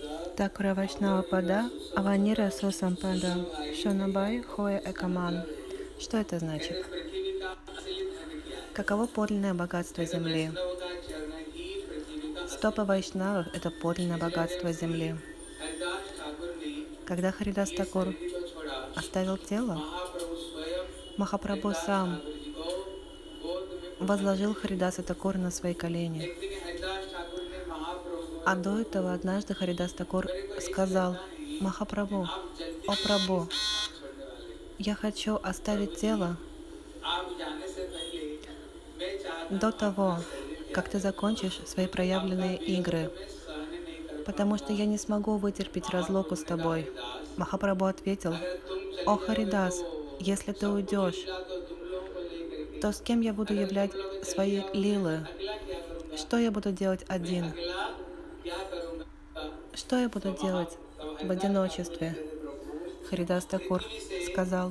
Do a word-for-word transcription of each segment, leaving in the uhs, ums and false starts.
Такура Вайшнава Пада, Аванира Сусампада, Шонабай Хоя Экаман. Что это значит? Каково подлинное богатство земли? Стопы Вайшнавов – это подлинное богатство земли. Когда Харидас Такур оставил тело, Махапрабху сам возложил Харидаса Такура на свои колени. А до этого однажды Харидас Такур сказал: «Махапрабху, о Прабху, я хочу оставить тело до того, как ты закончишь свои проявленные игры, потому что я не смогу вытерпеть разлуку с тобой». Махапрабху ответил: «О Харидас, если ты уйдешь, то с кем я буду являть свои лилы? Что я буду делать один? Что я буду делать в одиночестве?» Харидас Такур сказал: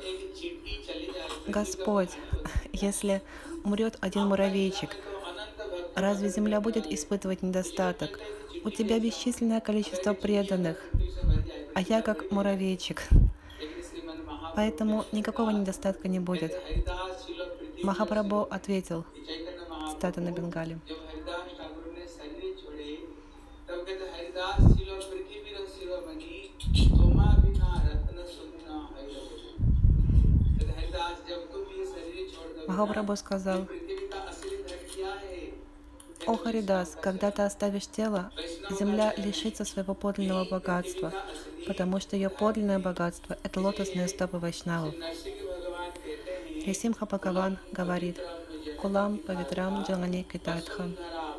«Господь, если умрет один муравейчик, разве земля будет испытывать недостаток? У тебя бесчисленное количество преданных, а я как муравейчик, поэтому никакого недостатка не будет». Махапрабху ответил, цитата на бенгале: Махапрабху сказал: «О Харидас, когда ты оставишь тело, земля лишится своего подлинного богатства, потому что ее подлинное богатство — это лотосные стопы Вайшнавов». Рисимха Бхагаван говорит: «Кулам павитрам джангани китатха».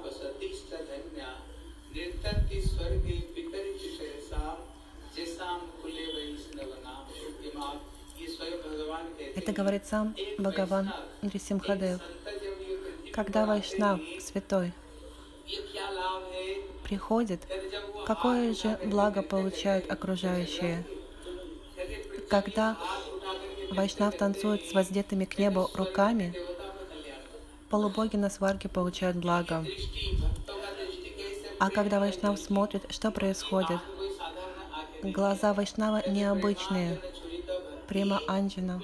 Это говорит сам Бхагаван Нрисимхадев. Когда Вайшнав, святой, приходит, какое же благо получают окружающие? Когда Вайшнав танцует с воздетыми к небу руками, полубоги на сварге получают благо. А когда Вайшнав смотрит, что происходит? Глаза Вайшнава необычные. Према Анджана.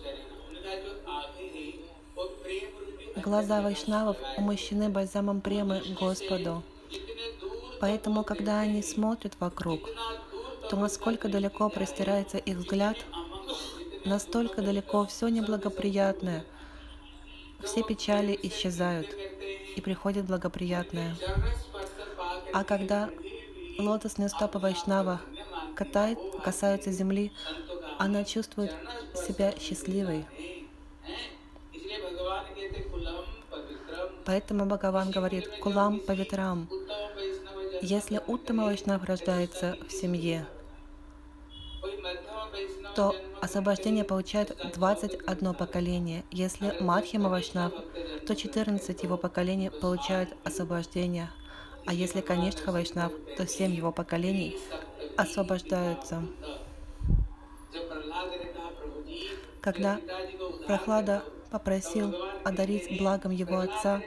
Глаза Вайшнавов умощены бальзамом премы Господу. Поэтому, когда они смотрят вокруг, то насколько далеко простирается их взгляд, настолько далеко все неблагоприятное, все печали исчезают, и приходит благоприятное. А когда лотосные стопы Вайшнава катает, касаются земли, она чувствует себя счастливой. Поэтому Бхагаван говорит: «Кулам павитрам». Если Уттама Вайшнав рождается в семье, то освобождение получает двадцать одно поколение. Если Мадхьяма Вайшнав, то четырнадцать его поколений получают освобождение. А если Каништха Вайшнав, то семь его поколений освобождаются. Когда Прохлада попросил одарить благом его отца,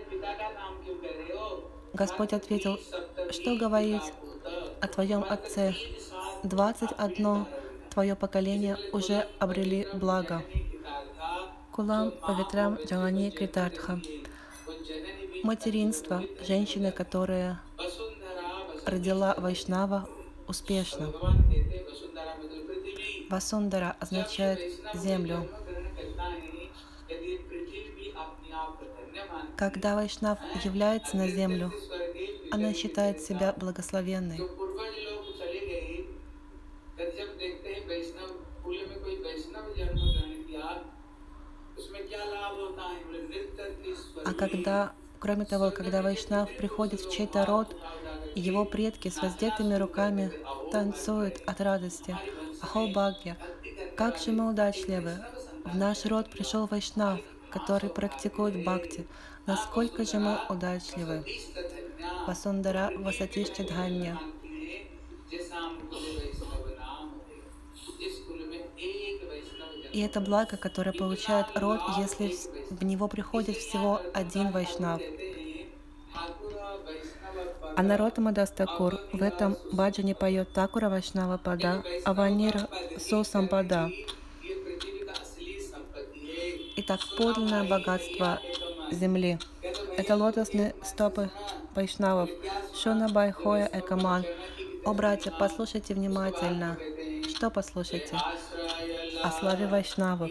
Господь ответил: «Что говорить о твоем отце? Двадцать одно твое поколение уже обрели благо». Кулам павитрам джанани критартха. Материнство женщины, которая родила Вайшнава, успешно. Васундара означает землю. Когда Вайшнав является на землю, она считает себя благословенной. А когда, кроме того, когда Вайшнав приходит в чей-то род, его предки с воздетыми руками танцуют от радости. Ахо-бхагья, как же мы удачливы! В наш род пришел Вайшнав, который практикует бхакти. Насколько же мы удачливы! Васундара Васатишча Дханья. И это благо, которое получает род, если в него приходит всего один Вайшнав. А Нароттама Дас Такур в этом баджане поет Такура Вайшнава Пада, Аванира Со Сампада. Итак, подлинное богатство земли — это лотосные стопы вайшнавов. Шуна Байхоя Экаман. О, братья, послушайте внимательно. Что послушайте? О славе вайшнавов.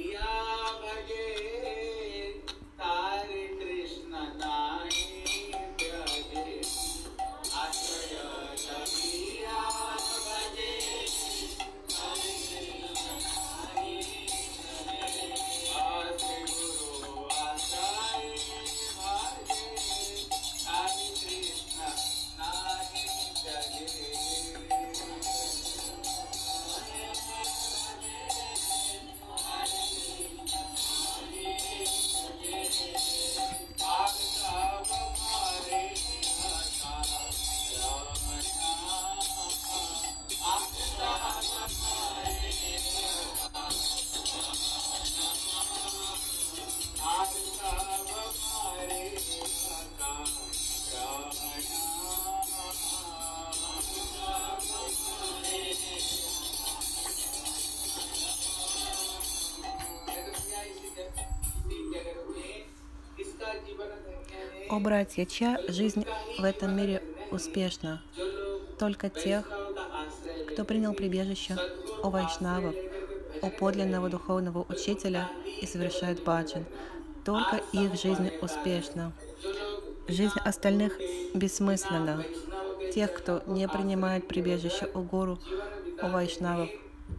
О, братья, чья жизнь в этом мире успешна? Только тех, кто принял прибежище у вайшнавов, у подлинного духовного учителя и совершает баджан. Только их жизнь успешна. Жизнь остальных бессмысленна. Тех, кто не принимает прибежище у гуру, у вайшнавов.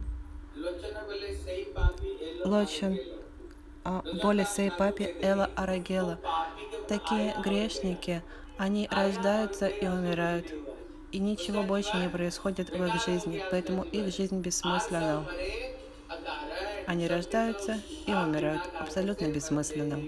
Лочан Боли Сей Папи Эла Арагела. Такие грешники, они рождаются и умирают, и ничего больше не происходит в их жизни, поэтому их жизнь бессмысленна. Они рождаются и умирают абсолютно бессмысленно.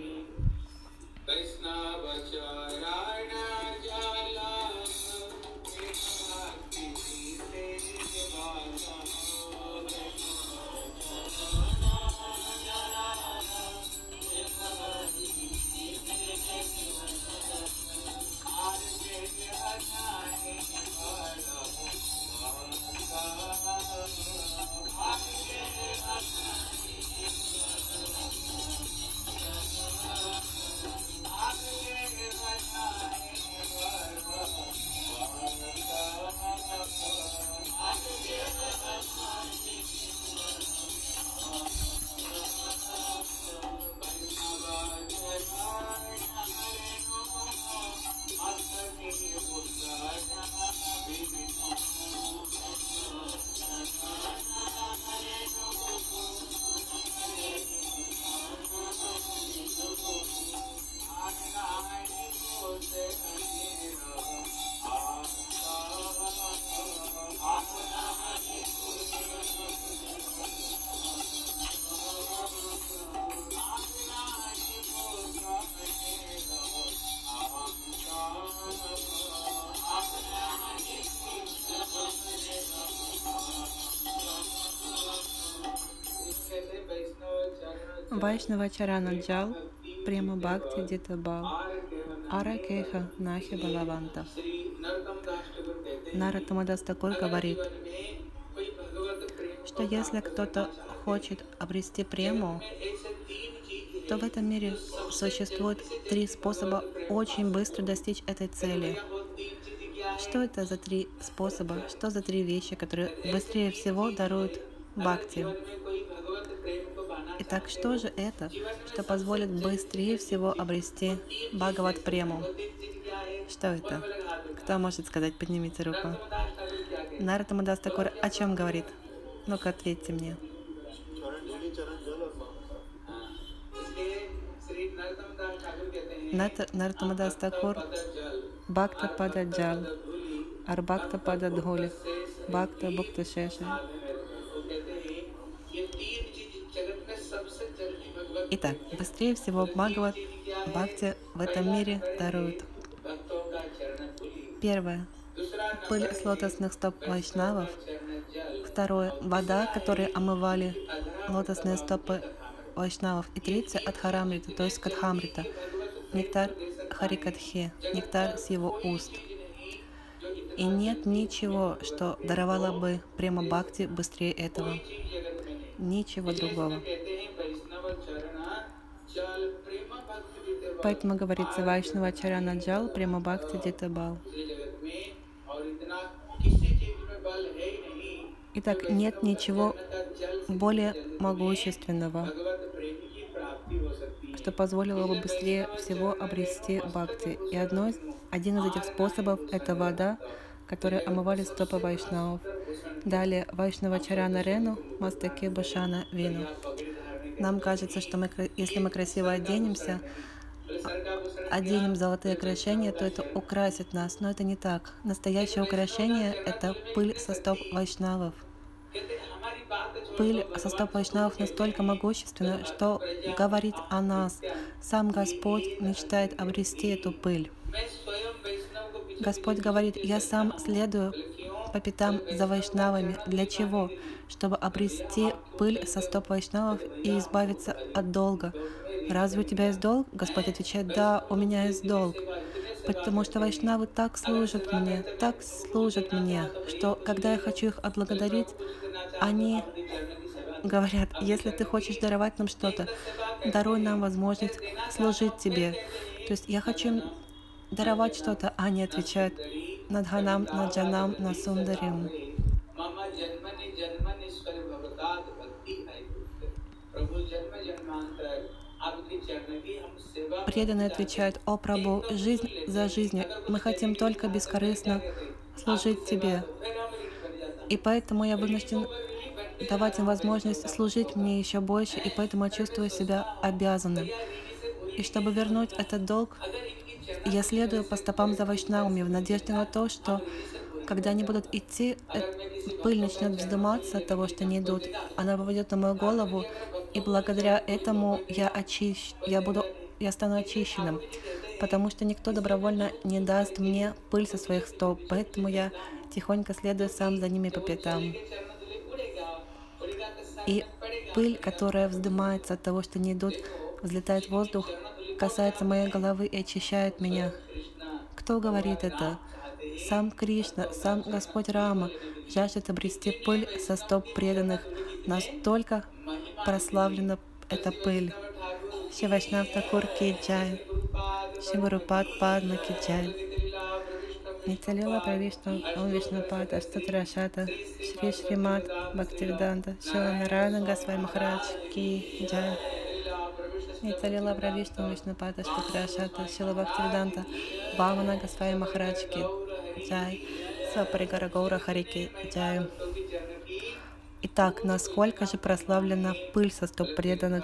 Вайшнава Чарана Джал, Према Бхакти Дитабал, Ара Кеха Нахи Балаванта. Нароттама Дас Такур говорит, что если кто-то хочет обрести прему, то в этом мире существует три способа очень быстро достичь этой цели. Что это за три способа? Что за три вещи, которые быстрее всего даруют бхакти? Итак, что же это, что позволит быстрее всего обрести Бхагават прему? Что это? Кто может сказать? Поднимите руку. Нароттама Дас Такур о чем говорит? Ну-ка, ответьте мне. Нароттама Дас Такур Бхакта Пада Джал, Арбхакта Пада Дхоли, Бхакта Бхакта Шеши. Итак, быстрее всего Бхагават Бхакти в этом мире даруют. Первое. Пыль с лотосных стоп вайшнавов. Второе. Вода, которой омывали лотосные стопы вайшнавов. И третье. Адхарамрита, то есть Катхамрита. Нектар Харикатхи, нектар с его уст. И нет ничего, что даровало бы према бхакти быстрее этого. Ничего другого. Поэтому говорится Вайшнава Чарана Джал, према бхакти дита бал. Итак, нет ничего более могущественного, что позволило бы быстрее всего обрести бхакти. И одно из, один из этих способов — это вода, которой омывали стопы вайшнавов. Далее Вайшнава Чарана Рену, Мастаке Башана Вину. Нам кажется, что мы, если мы красиво оденемся, оденем золотые украшения, то это украсит нас. Но это не так. Настоящее украшение — это пыль со стоп вайшнавов. Пыль со стоп вайшнавов настолько могущественна, что говорит о нас. Сам Господь мечтает обрести эту пыль. Господь говорит: я сам следую по пятам за вайшнавами. Для чего? Чтобы обрести пыль со стоп вайшнавов и избавиться от долга. Разве у тебя есть долг? Господь отвечает: да, у меня есть долг. Потому что вайшнавы так служат мне, так служат мне, что когда я хочу их отблагодарить, они говорят: если ты хочешь даровать нам что-то, даруй нам возможность служить тебе. То есть я хочу им даровать что-то, а они отвечают: Надханам, Наджанам, Насундарим. Преданные отвечают: о Прабху, жизнь за жизнью, мы хотим только бескорыстно служить тебе. И поэтому я вынужден давать им возможность служить мне еще больше, и поэтому я чувствую себя обязанным. И чтобы вернуть этот долг, я следую по стопам за вайшнавами в надежде на то, что когда они будут идти, пыль начнет вздыматься от того, что они идут, она попадет на мою голову, и благодаря этому я очищ... я буду, я стану очищенным, потому что никто добровольно не даст мне пыль со своих стоп, поэтому я тихонько следую сам за ними по пятам. И пыль, которая вздымается от того, что они идут, взлетает в воздух, касается моей головы и очищает меня. Кто говорит это? Сам Кришна, сам Господь Рама жаждет обрести пыль со стоп преданных. Настолько прославлена эта пыль. Шри Вайшнав Такур ки джай, Шри Гурупад Падма ки джай. Нитялила Правишну Ом Вишнупад Аштатрашата Шри Шримад Бхактивиданта Шила Нарайана Госвами Махарадж ки джай. Нитялила Правишну Ом Вишнупад Аштатрашата Шила Бхактивиданта Вамана Госвами Махарадж ки джай. Сапаригара Гаура Харики джай. Итак, насколько же прославлена пыль со стоп преданных?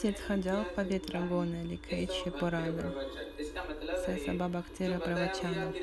Тиртхаджал Павитра Гона Ликайчи Пурана Сесаба Бхактира Правачана.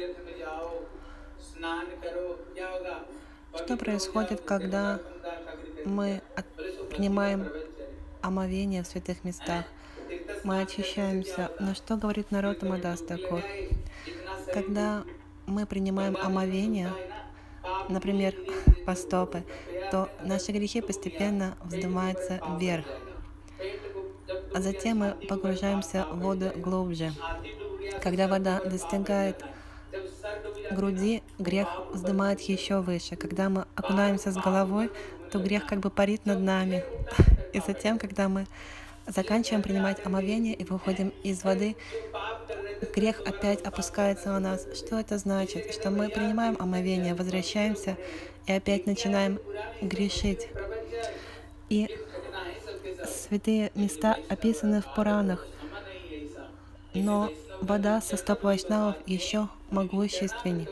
Что происходит, когда мы от... принимаем омовение в святых местах? Мы очищаемся. Но что говорит Нароттама Дас Такур? Когда мы принимаем омовение, например, по стопы, то наши грехи постепенно вздымаются вверх. А затем мы погружаемся в воду глубже. Когда вода достигает груди, грех вздымает еще выше. Когда мы окунаемся с головой, то грех как бы парит над нами. И затем, когда мы заканчиваем принимать омовение и выходим из воды, грех опять опускается на нас. Что это значит? Что мы принимаем омовение, возвращаемся и опять начинаем грешить. И святые места описаны в Пуранах, но вода со стоп вайшнавов еще могущественнее.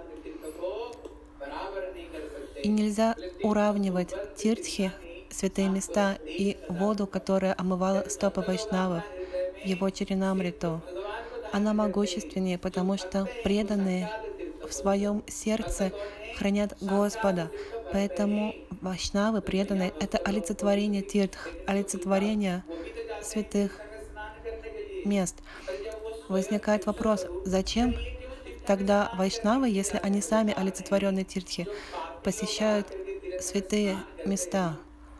И нельзя уравнивать тиртхи, святые места, и воду, которая омывала стопы вайшнавов, его чаринамриту. Она могущественнее, потому что преданные в своем сердце хранят Господа. Поэтому вайшнавы, преданные, это олицетворение тиртх, олицетворение святых мест. Возникает вопрос, зачем тогда вайшнавы, если они сами олицетворенные тиртхи, посещают святые места?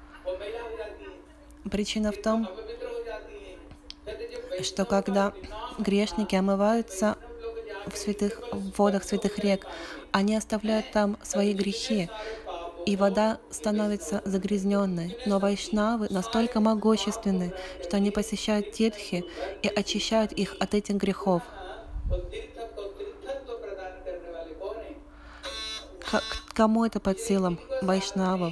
Причина в том, что когда грешники омываются в святых в водах святых рек, они оставляют там свои грехи, и вода становится загрязненной. Но вайшнавы настолько могущественны, что они посещают тиртхи и очищают их от этих грехов. К кому это под силам? Вайшнавов.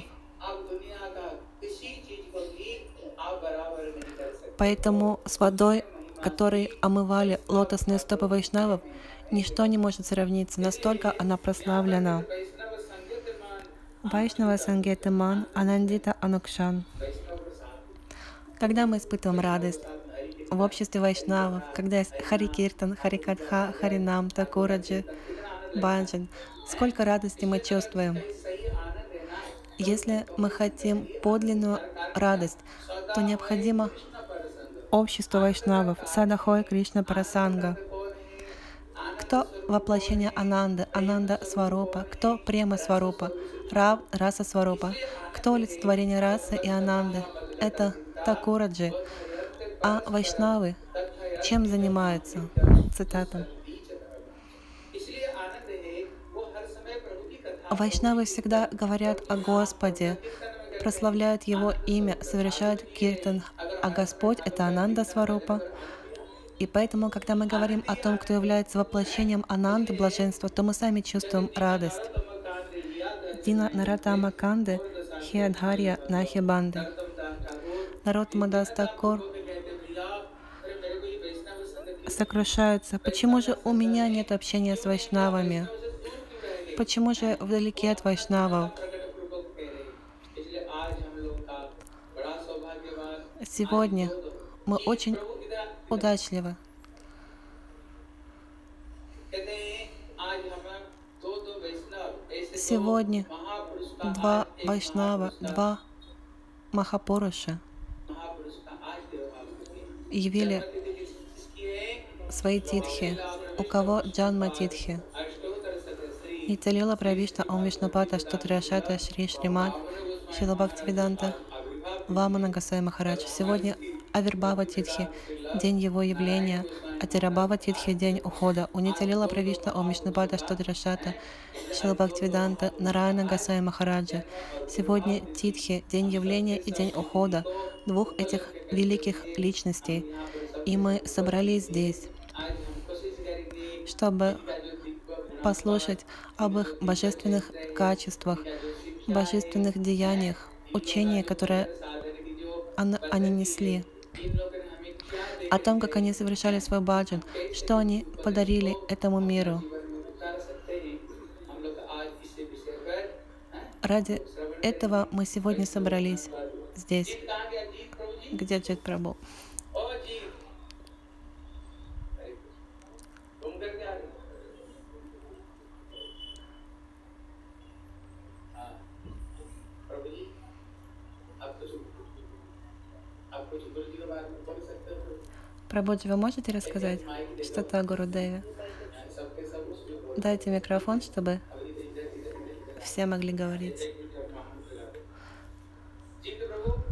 Поэтому с водой, которой омывали лотосные стопы вайшнавов, ничто не может сравниться, настолько она прославлена. Вайшнава Сангетаман Анандита Анукшан. Когда мы испытываем радость в обществе вайшнавов, когда есть Хари Киртан, Хари Катха, Харинам, Такураджи, Баджан, сколько радости мы чувствуем. Если мы хотим подлинную радость, то необходимо общество вайшнавов, Садахой Кришна Парасанга. Кто воплощение Ананды, Ананда Сварупа, кто Према Сварупа, Рав Раса Сварупа, кто олицетворение расы и Ананды, это Такураджи. А вайшнавы чем занимаются? Цитата. Вайшнавы всегда говорят о Господе, прославляют Его имя, совершают киртан, а Господь — это Ананда Сварупа. И поэтому, когда мы говорим о том, кто является воплощением Ананды, блаженства, то мы сами чувствуем радость. Дина Наратама Канды, Хиадхарья Нахи Банды. Нароттама Дас Такур сокрушается. Почему же у меня нет общения с вайшнавами? Почему же вдалеке от вайшнавов? Сегодня мы очень удачливы. Сегодня два вайшнава, два махапуруша явили свои титхи. У кого Джанма титхи? Нитялила Правишна Ом Вишнупата Штутрашата Шри Шримад Шрила Бхактивиданта Вамана Госвами Махарадж. Сегодня Авирбхава Титхи, день его явления, а Тирабхава Титхи, день ухода. У Нитялила Правишна Ом Вишнупата Штутрашата Шрила Бхактивиданта Нараяна Госвами Махараджа. Сегодня Титхи, день явления и день ухода двух этих великих личностей. И мы собрались здесь, чтобы послушать об их божественных качествах, божественных деяниях, учения, которые они несли, о том, как они совершали свой баджан, что они подарили этому миру. Ради этого мы сегодня собрались здесь. Где Джит Прабху? Прабхуджи, вы можете рассказать что-то о Гурудеве? Дайте микрофон, чтобы все могли говорить.